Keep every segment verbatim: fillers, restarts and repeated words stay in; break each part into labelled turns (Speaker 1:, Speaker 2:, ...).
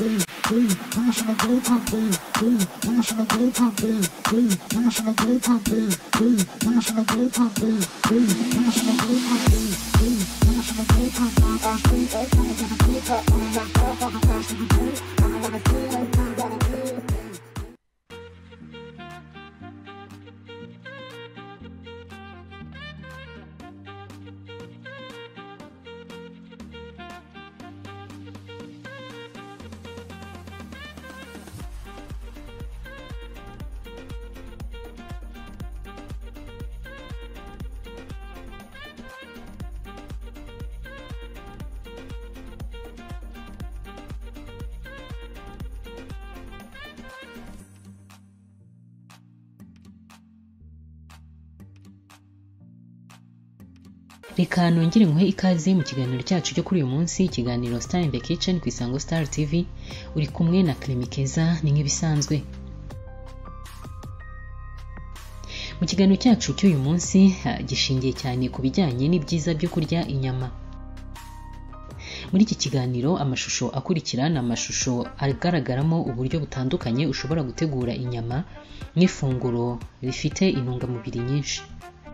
Speaker 1: Reka nongere nguhe ikaze mu kiganiro cyacu cyo kuri uyu munsi, ikiganiro Star in the Kitchen ku Isango Star T V. Uri kumwe na Clemi Keza ni nk'ibisanzwe. Mu kiganiro cyacu cy'uyu munsi gishingiye cyane ku bijyanye n'ibyiza byo kurya inyama. Muri iki kiganiro amashusho akurikirana amashusho agaragaramo uburyo butandukanye ushobora gutegura inyama nk'ifunguro rifite intungamubiri nyinshi.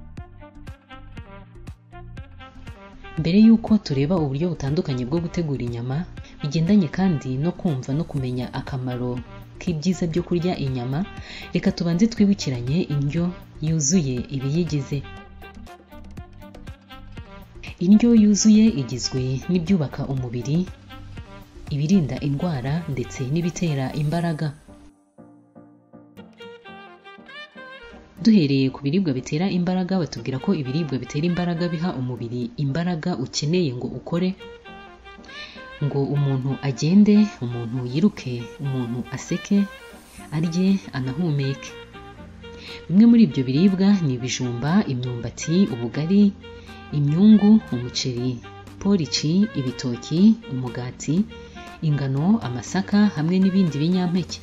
Speaker 1: Mbere yuko tureba uburyo butandukanye bwo gutegura inyama, bigendanye kandi no kumva no kumenya akamaro k'ibyiza byo kurya inyama, reka tubanze twibukiranye indyo yuzuye ibiyigize. Indyo yuzuye igizwe n'ibyubaka umubiri, ibirinda indwara ndetse n'ibitera imbaraga. Duhereye ku biribwa bitera imbaraga, batubwira ko ibiribwa bitera imbaraga biha umubiri imbaraga ukeneye ngo ukore, ngo umuntu agende, umuntu yiruke, umuntu aseke, arye, anahumeke. Bimwe muri ibyo biribwa ni ibijumba, imyumbati, ubugari, imyungu, umuceri, porici, ibitoki, umugati, ingano, amasaka hamwe n'ibindi binyampeke.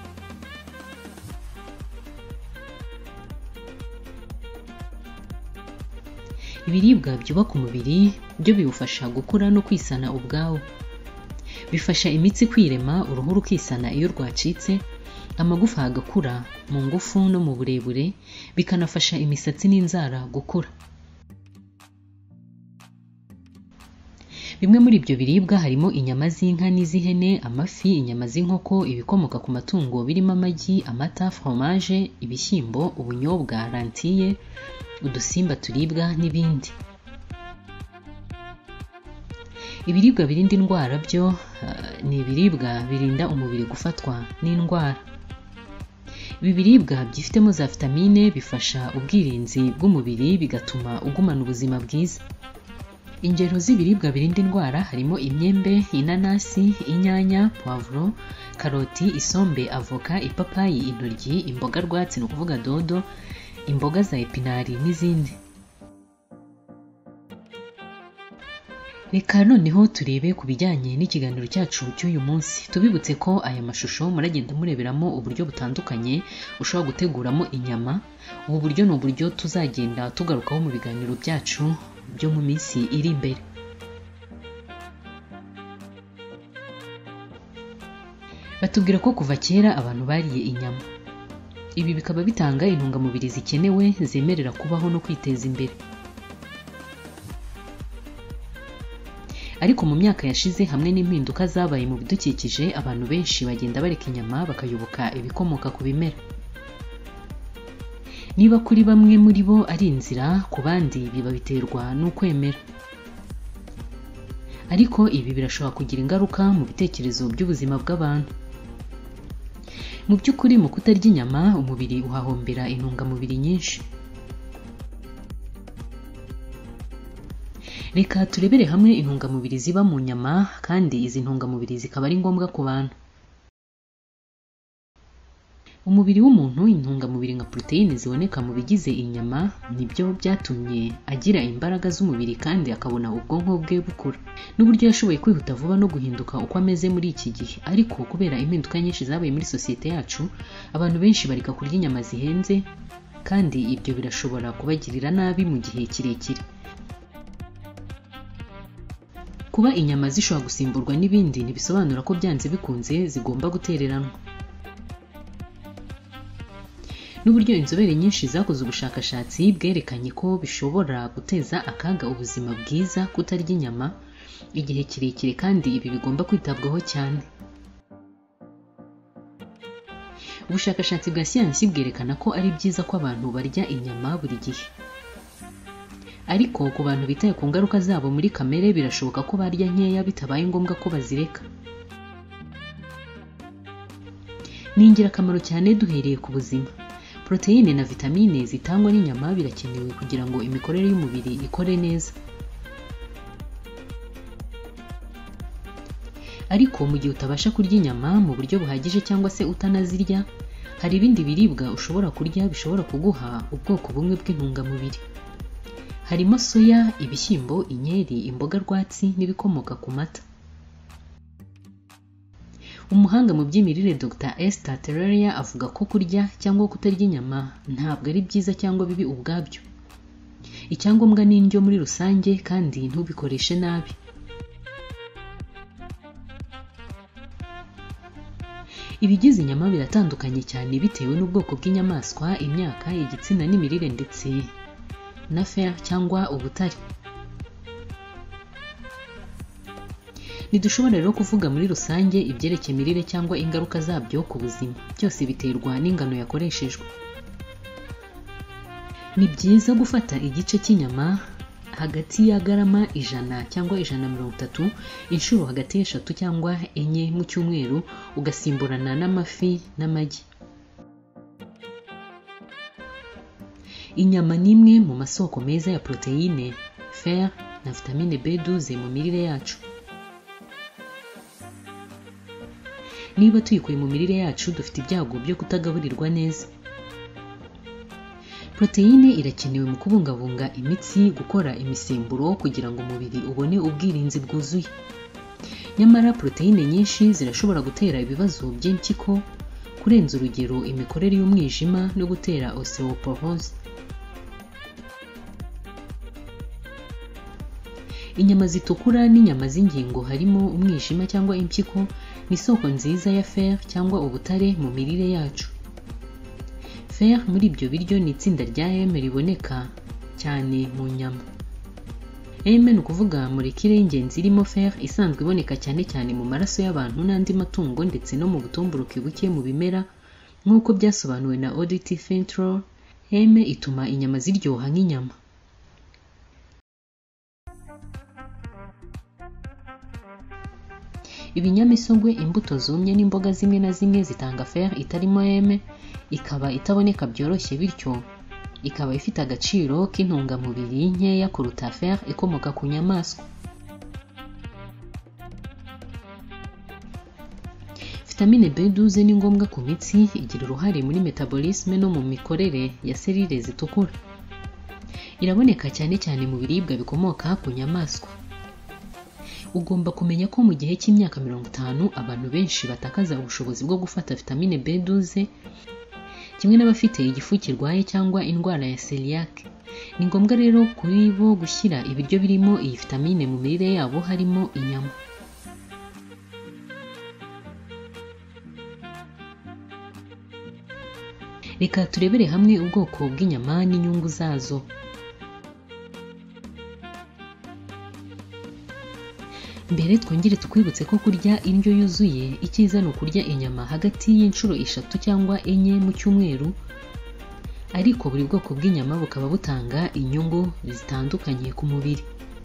Speaker 1: Ibiribwa byubaka umubiri byo biwufasha gukura no kwisana ubwawo. Bifasha imitsi kwirema, uruhu rukisana iyo rwacitse, amagufa agakura mu ngufu no mu burebure, bikanafasha imisatsi n'inzara gukura. Bimwe muri ibyo biribwa harimo inyama z'inka n'iz'ihene, amafi, inyama z'inkoko, ibikomoka ku matungo birimo amagi, amata, fromage, ibishyimbo, ubunyobwa, lentille, udusimba turibwa n'ibindi. Ibiribwa birinda indwara byo uh, ni ibiribwa birinda umubiri gufatwa n'indwara. Ibi biribwa byifitemo za vitamine bifasha ubwirinzi bw'umubiri, bigatuma ugumana ubuzima bwiza. Ingero z'ibiribwa birinda indwara harimo imyembe, inanasi, inyanya, poivro, karoti, isombe, avoka, ipapayi, intoryi, imboga rwatsi no kuvuga dodo, imboga za epinari n'izindi. Reka noneho turebe ku bijyanye n'ikiganiro cyacu cy'uyu munsi. Tubibutse ko aya mashusho muragenda mureberamo uburyo butandukanye ushobora guteguramo inyama. Ubu buryo ni uburyo tuzagenda tugarukaho mu biganiro byacu byo mu minsi iri imbere. Batubwira ko kuva kera abantu bariye inyama. Ibi bikaba bitanga intungamubiri zikenewe zemerera kubaho no kwiteza imbere. Ariko mu myaka yashize hamwe n'impinduka zabaye mu bidukikije, abantu benshi bagenda bareka inyama bakayoboka ibikomoka ku bimera. Niba kuri bamwe muri bo ari inzira, ku bandi biba biterwa n'ukwemera. Ariko ibi birashobora kugira ingaruka mu bitekerezo by'ubuzima bw'abantu. Mu by'ukuri mu kutarya inyama, umubiri uhahombera intungamubiri nyinshi. Reka turebere hamwe intungamubiri ziba mu nyama, kandi izi ntungamubiri zikaba ari ngombwa ku bantu. Umubiri w'umuntu, intungamubiri nka proteine ziboneka mu bigize inyama nibyo byatumye agira imbaraga z'umubiri kandi akabona ubwonko bwe bukura. N'uburyo yashoboye kwihuta vuba no guhinduka uko ameze muri iki gihe. Ariko kubera impinduka nyinshi zabaye muri sosiyete yacu, abantu benshi bareka kurya inyama zihenze, kandi ibyo birashobora kubagirira nabi mu gihe kirekire. kuba inyama zishobora gusimburwa n'ibindi ntibisobanura ko byanze bikunze zigomba gutereranwa. N'uburyo inzobere nyinshi zakoze ubushakashatsi bwerekanye ko bishobora guteza akaga ubuzima bwiza kutarya inyama igihe kirekire, kandi ibi bigomba kwitabwaho cyane. Ubushakashatsi bwa siyansi bwerekana ko ari byiza ko abantu barya inyama buri gihe, ariko ku bantu bitaye ku ngaruka zabo muri kamere birashoboka ko barya nkeya bitabaye ngombwa ko bazireka. Ni ingirakamaro cyane duhereye ku buzima. Proteine na vitamine zitangwa n'inyama birakenewe kugira ngo imikorere y'umubiri ikore neza. Ariko mu gihe utabasha kurya inyama mu buryo buhagije cyangwa se utanazirya, hari ibindi biribwa ushobora kurya bishobora kuguha ubwoko bumwe bw'intungamubiri. Harimo soya, ibishyimbo, inkeri, imboga rwatsi n'ibikomoka ku mata. Umuhanga mu by'imirire Doctor Esther Terreria avuga ko kurya cyangwa kutarya inyama ntabwo ari byiza cyangwa bibi ubwabyo. Icyangombwa ni indyo muri rusange kandi ntubikoreshe nabi. Ibigize inyama biratandukanye cyane bitewe n'ubwoko bw'inyamaswa, imyaka, igitsina n'imirire ndetse na fer cyangwa ubutare. Ntidushobora rero kuvuga muri rusange ibyerekeye imirire cyangwa ingaruka zabyo ku buzima. Byose biterwa n'ingano yakoreshejwe. Ni byiza gufata igice cy'inyama hagati ya garama ijana cyangwa ijana na mirongo itatu inshuro hagati y'eshatu cyangwa enye mu cyumweru, ugasimburana n'amafi n'amagi. Inyama ni imwe mu masoko meza ya proteine, fer na vitamine B douze mu mirire yacu. Niba tuyikuye mu mirire yacu dufite ibyago byo kutagaburirwa neza. Proteine irakenewe mu kubungabunga imitsi, gukora imisemburo kugira ngo umubiri ubone ubwirinzi bwuzuye. Nyamara proteine nyinshi zirashobora gutera ibibazo by'impyiko, kurenza urugero imikorere y'umwijima no gutera osteoporose. Inyama zitukura n'inyama z'ingingo harimo umwijima cyangwa impyiko ni isoko nziza ya fer cyangwa ubutare mu mirire yacu. Fer muri ibyo biryo ni itsinda rya M riboneka cyane mu nyama. M ni ukuvuga molekile y'ingenzi irimo fer isanzwe iboneka cyane cyane mu maraso y'abantu n'andi matungo ndetse no mu butumburuke buke mu bimera nk'uko byasobanuwe na Audrey Fentrell. M ituma inyama ziryoha nk'inyama. Ibinyamisogwe, imbuto zumye n'imboga zimwe na zimwe zitanga fer itarimo M, ikaba itaboneka byoroshye, bityo ikaba ifite agaciro k'intungamubiri nkeya kuruta fer ikomoka ku nyamaswa. Vitamine B douze ni ngombwa ku mitsi, igira uruhare muri metabolisme no mu mikorere ya selile zitukura. Iraboneka cyane cyane mu biribwa bikomoka ku nyamaswa. Ugomba kumenya ko mu gihe cy'imyaka mirongo itanu abantu benshi batakaza ubushobozi bwo gufata vitamine B douze, kimwe n'abafite igifu kirwaye cyangwa indwara ya celiac. Ni ngombwa rero kuri bo gushyira ibiryo birimo iyi vitamine mu mirire yabo, harimo inyama. Reka turebere hamwe ubwoko bw'inyama n'inyungu zazo. Mbere twongere tukwibutse ko kurya indyo yuzuye icyiza ni ukurya inyama hagati y'inshuro eshatu cyangwa enye mu cyumweru, ariko buri bwoko bw'inyama bukaba butanga inyungu zitandukanye ku mubiri.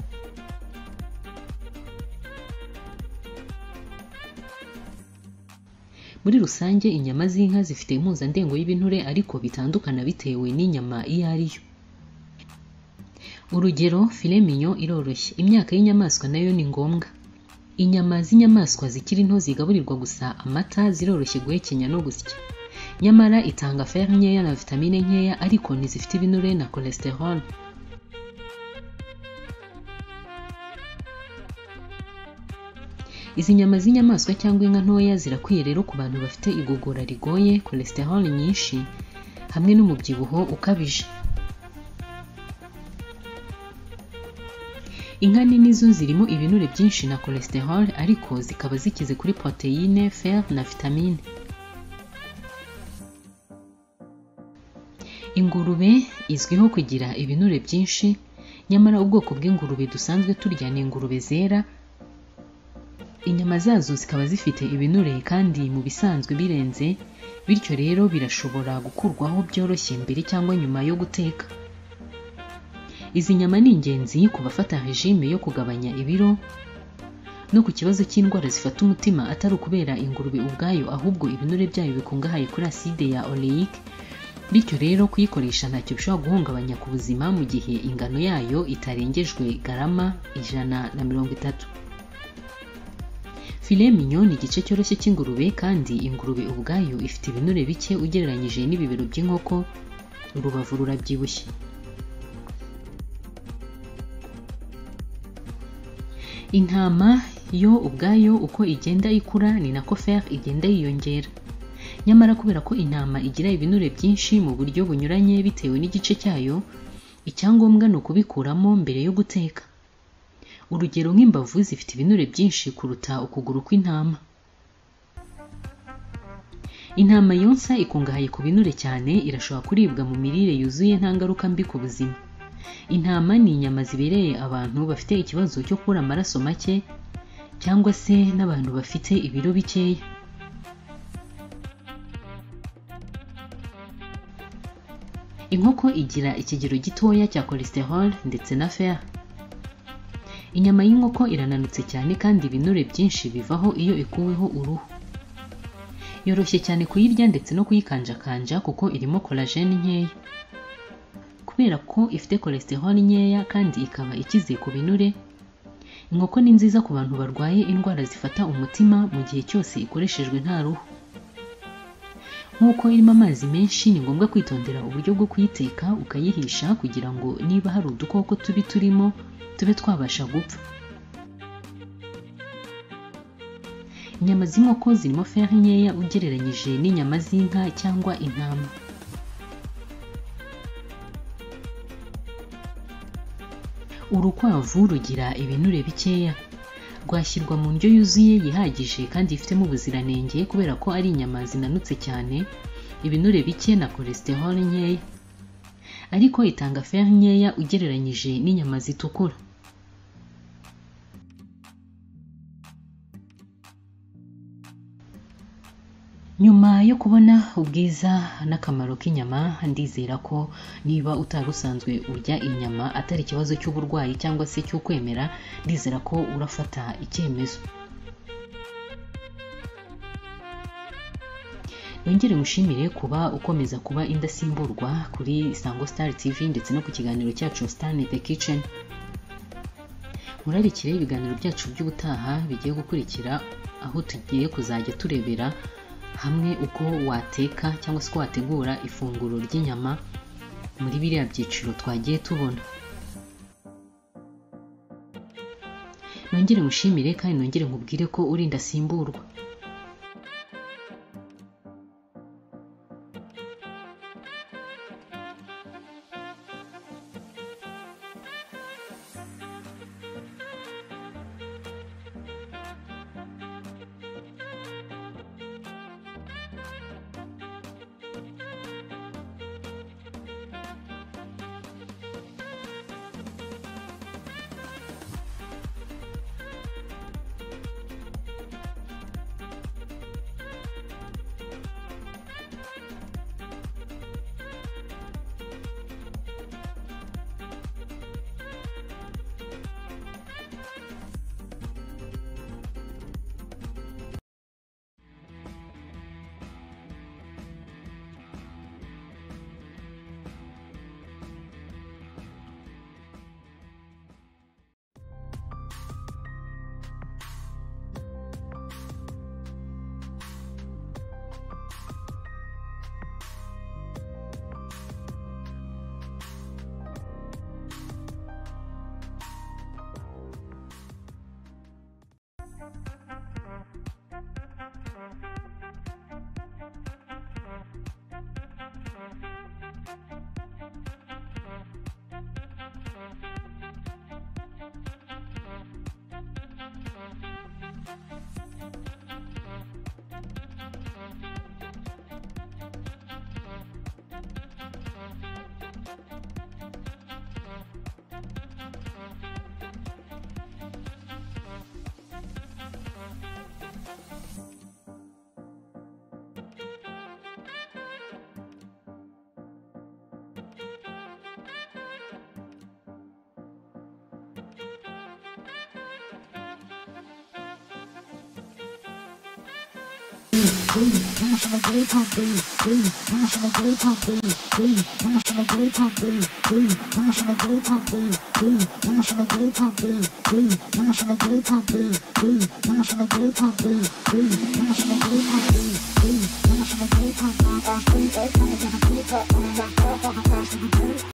Speaker 1: Muri rusange inyama z'inka zifite impuzandengo y'ibinure ariko bitandukana bitewe n'inyama iyo ari yo. Urugero, filet mignon iroroshye, imyaka y'inyamaswa nayo ni ngombwa. Inyama z'inyamaswa zikiri nto zigaburirwa gusa amata ziroroshye guhekenya no gusya. Nyamara itanga fer nkeya na vitamine nkeya, ariko ntizifite ibinure na cholesterol. Izi nyama z'inyamaswa cyangwa inka ntoya zirakwiye rero ku bantu bafite igogora rigoye, cholesterol nyinshi hamwe n'umubyibuho ukabije. Inka nini zo zirimo ibinure byinshi na cholesterol ariko zikaba zikize kuri proteine, fer na vitamine. Ingurube izwiho kugira ibinure byinshi, nyamara ubwoko bw'ingurube dusanzwe turya ni ingurube zera. Inyama zazo zikaba zifite ibinure kandi mu bisanzwe birenze, bityo rero birashobora gukurwaho byoroshye mbere cyangwa nyuma yo guteka. Izi nyama ni ingenzi ku bafata regime yo kugabanya ibiro no ku kibazo cy'indwara zifata umutima, atari ukubera ingurube ubwayo ahubwo ibinure byayo bikungahaye kuri acide ya oleique. Bityo rero kuyikoresha ntacyo bishobora guhungabanya ku buzima mu gihe ingano yayo itarengejwe garama ijana na mirongo itatu. Filet mignon ni igice cyoroshye cy'ingurube kandi ingurube ubwayo ifite ibinure bike ugereranyije n'ibibero by'inkoko, urubavu rurabyibushye. Intama yo ubwayo uko igenda ikura ni nako fer igenda yiyongera. Nyamara kubera ko intama igira ibinure byinshi mu buryo bunyuranye bitewe n'igice cyayo, icyangombwa ni ukubikuramo mbere yo guteka. Urugero nk'imbavu zifite ibinure byinshi kuruta ukuguru kw'intama. Intama yonsa ikungahaye ku binure cyane, irashobora kuribwa mu mirire yuzuye nta ngaruka mbi ku buzima. Intama ni inyama zibereye abantu bafite ikibazo cyo kubura amaraso make cyangwa se n'abantu bafite ibiro bikeya. Inkoko igira ikigero gitoya cya cholesterol ndetse na fer. Inyama y'inkoko irananutse cyane kandi ibinure byinshi bivaho iyo ikuweho uruhu. Yoroshye cyane kuyirya ndetse no kuyikanjakanja kuko irimo collagen nkeya. Kubera ko ifite cholesterol nkeya kandi ikaba ikize ku binure, inkoko ni nziza ku bantu barwaye indwara zifata umutima mu gihe cyose ikoreshejwe nta ruhu. Nk'uko irimo amazi menshi, ni ngombwa kwitondera uburyo bwo kuyiteka ukayihisha kugira ngo niba hari udukoko tubi turimo tube twabasha gupfa. Inyama z'inkoko zirimo fer nkeya ugereranyije n'inyama z'inka cyangwa intama. Urukwavu rugira ibinure bikeya. Rwashyirwa mu ndyo yuzuye yihagije kandi ifitemo ubuziranenge kubera ko ari inyama zinanutse cyane, ibinure bike na cholesterol nkeya. Ariko itanga fer nkeya ugereranyije n'inyama zitukura. Nyuma yo kubona ubwiza n'akamaro k'inyama, ndizera ko niba utari usanzwe urya inyama atari ikibazo cy'uburwayi cyangwa se cy'ukwemera, ndizera ko urafata icyemezo. Nongere mushimire kuba ukomeza kuba indasimburwa kuri Isango Star T V ndetse no ku kiganiro cyacu Star in the Kitchen. Murarikire ibiganiro byacu by'ubutaha bigiye gukurikira, aho tugiye kuzajya turebera hamwe uko wateka cyangwa se uko wategura ifunguro ry'inyama muri biriya byiciro twagiye tubona. Nongere mushimire kandi nongere nkubwire ko uri indasimburwa.
Speaker 2: National